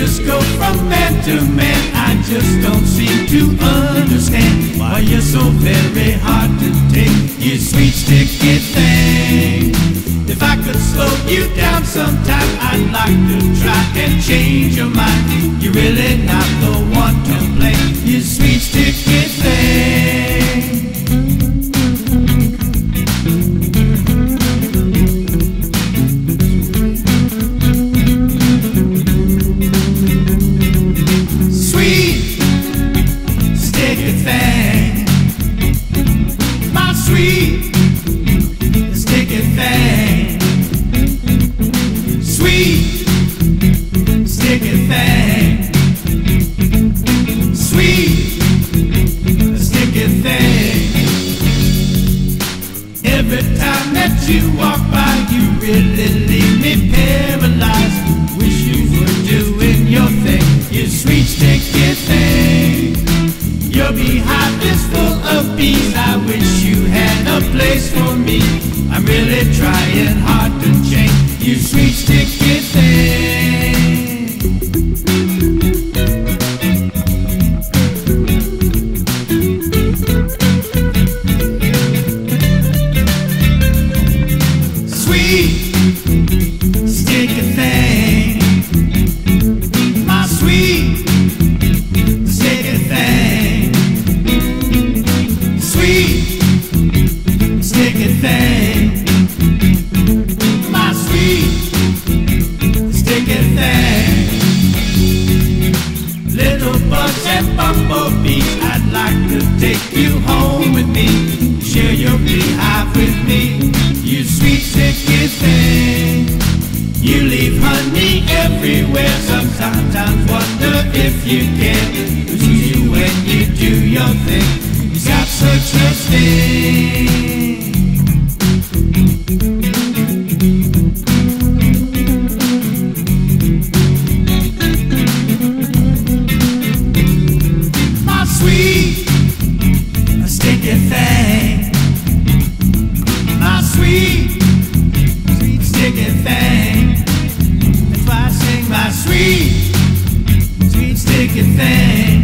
just go from man to man. I just don't seem to understand why you're so very hard to take, you sweet sticky thing. If I could slow you down sometime, I'd like to try and change your mind. You're really not the one to blame, you sweet sticky thing. Every time that you walk by, you really leave me paralyzed. Wish you were doing your thing, you sweet sticky thing. Your beehive is full of bees, I wish you had a place for me. I'm really trying hard to change, you sweet sticky thing. Sticky thing, my sweet sticky thing, sweet sticky thing, my sweet sticky thing. Little bugs and bumblebees, I'd like to take you home with me, share your beehive with me, you sweet sticky thing. You leave honey everywhere, sometimes I wonder if you can. It's you when you do your thing, you got such a sting. My sweet sticky thing, my sweet sticky thing. That's why I sing my sweet sticky thing.